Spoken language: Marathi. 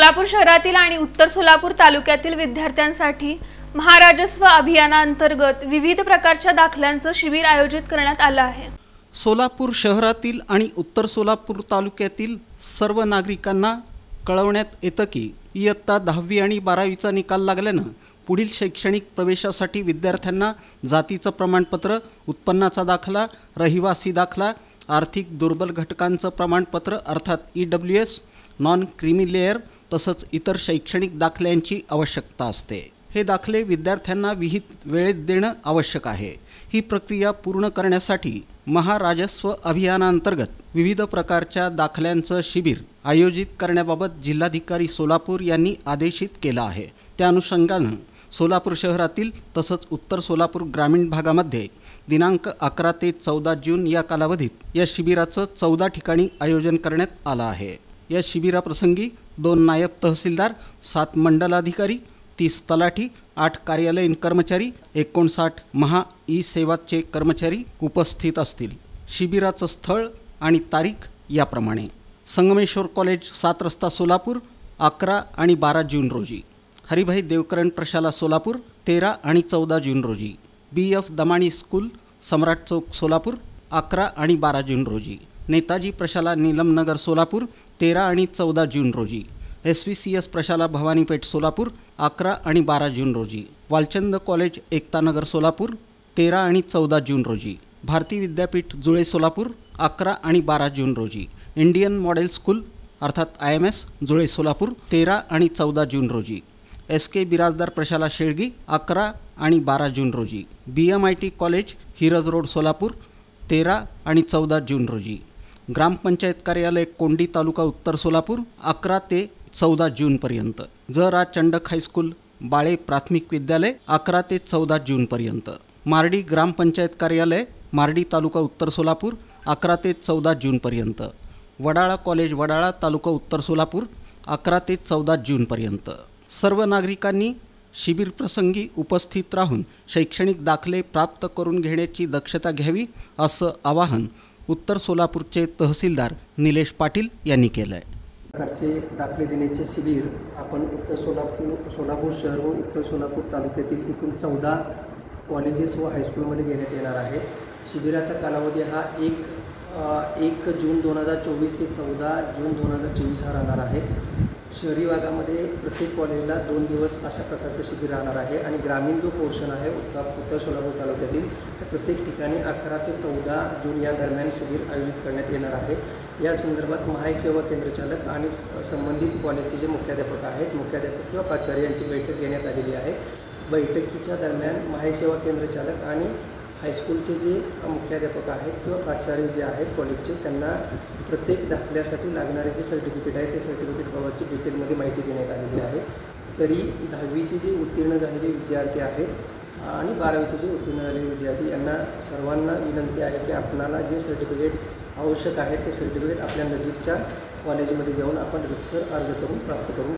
सोलापूर शहरातील आणि उत्तर सोलापूर तालुक्यातील विद्यार्थ्यांसाठी महाराजस्व अभियानांतर्गत विविध प्रकारच्या दाखल्यांचं शिबिर आयोजित करण्यात आलं आहे। सोलापूर शहरातील आणि उत्तर सोलापूर तालुक्यातील सर्व नागरिकांना कळवण्यात येतं की इयत्ता 10वी आणि 12वीचा निकाल लागल्यानं पुढील शैक्षणिक प्रवेशासाठी विद्यार्थ्यांना जातीचं प्रमाणपत्र, उत्पन्नाचा दाखला, रहिवासी दाखला, आर्थिक दुर्बल घटकांचं प्रमाणपत्र अर्थात EWS, नॉन क्रीमी लेअर तसंच इतर शैक्षणिक दाखल्यांची आवश्यकता असते। हे दाखले विद्यार्थ्यांना विहित वेळेत देणं आवश्यक आहे। ही प्रक्रिया पूर्ण करण्यासाठी महाराजस्व अभियानांतर्गत विविध प्रकारच्या दाखल्यांचं शिबिर आयोजित करण्याबाबत जिल्हाधिकारी सोलापूर यांनी आदेशित केलं आहे। त्या अनुषंगानं सोलापूर शहरातील तसंच उत्तर सोलापूर ग्रामीण भागामध्ये दिनांक 11 ते 14 जून या कालावधीत या शिबिराचं 14 ठिकाणी आयोजन करण्यात आलं आहे। या शिबिराप्रसंगी 2 नायब तहसीलदार, 7 मंडलाधिकारी, 30 तलाठी, 8 कार्यालयीन कर्मचारी, 59 महा ई-सेवाचे कर्मचारी उपस्थित असतील। शिबिराचं स्थळ आणि तारीख याप्रमाणे: संगमेश्वर कॉलेज, 7 रस्ता, सोलापूर, 11 आणि 12 जून रोजी; हरिभाई देवकरण प्रशाला, सोलापूर, 13 आणि 14 जून रोजी; BF दमाणी स्कूल, सम्राट चौक, सोलापूर, 11 आणि 12 जून रोजी; नेताजी प्रशाला, नीलमनगर, सोलापूर, 13 आणि 14 जून रोजी; SVCS प्रशाला, भवानीपेठ, सोलापूर, 11 आणि 12 जून रोजी; वालचंद कॉलेज, एकतानगर, सोलापूर, 13 आणि 14 जून रोजी; भारती विद्यापीठ, जुळे, सोलापूर, 11 आणि 12 जून रोजी; इंडियन मॉडेल स्कूल अर्थात IMS, जुळे, सोलापूर, 13 आणि 14 जून रोजी; SK बिराजदार प्रशाला, शेळगी, 11 आणि 12 जून रोजी; BMIT college, Hiraj road, Solapur, 13 आणि 14 जून रोजी; ग्रामपंचायत कार्यालय, कोंडी, तालुका उत्तर सोलापूर, 11 ते 14 जूनपर्यंत; ज.रा. चंडक हायस्कूल, बाळे प्राथमिक विद्यालय, 11 ते 14 जूनपर्यंत; मार्डी ग्रामपंचायत कार्यालय, मार्डी, तालुका उत्तर सोलापूर, 11 ते 14 जूनपर्यंत; वडाळा कॉलेज, वडाळा, तालुका उत्तर सोलापूर, 11 ते 14 जूनपर्यंत। सर्व नागरिकांनी शिबिर प्रसंगी उपस्थित राहून शैक्षणिक दाखले प्राप्त करून घेण्याची दक्षता घ्यावी असं आवाहन उत्तर सोलापूरचे तहसीलदार निलेश पाटील यांनी केलं आहे। प्रकारचे दाखले देण्याचे शिबिर आपण उत्तर सोलापूर शहर व उत्तर सोलापूर तालुक्यातील एकूण 14 कॉलेजेस व हायस्कूलमध्ये घेण्यात येणार आहे। शिबिराचा कालावधी हा 1 जून 2024 ते 14 जून 2024 हा राहणार आहे। शहरी भागामध्ये प्रत्येक कॉलेजला 2 दिवस अशा प्रकारचे शिबिर राहणार आहे आणि ग्रामीण जो पोर्शन आहे उत्तर सोलापूर तालुक्यातील तर प्रत्येक ठिकाणी 11 ते 14 जून या दरम्यान शिबिर आयोजित करण्यात येणार आहे। या संदर्भात महाई सेवा केंद्रचालक आणि संबंधित कॉलेजचे जे मुख्याध्यापक आहेत, मुख्याध्यापक किंवा प्राचार्य यांची बैठक घेण्यात आलेली आहे। बैठकीच्या दरम्यान महाई सेवा केंद्रचालक आणि हायस्कूलचे जे मुख्याध्यापक आहेत किंवा प्राचार्य जे आहेत कॉलेजचे, त्यांना प्रत्येक दाखल्यासाठी लागणारे जे सर्टिफिकेट आहे ते सर्टिफिकेटबाबतची डिटेलमध्ये माहिती देण्यात आलेली आहे। तरी 10वीचे जे उत्तीर्ण झालेले विद्यार्थी आहेत आणि 12वीचे जे उत्तीर्ण झालेले विद्यार्थी यांना सर्वांना विनंती आहे की आपणाला जे सर्टिफिकेट आवश्यक आहे ते सर्टिफिकेट आपल्या नजीकच्या कॉलेजमध्ये जाऊन आपण रितसर अर्ज करून प्राप्त करू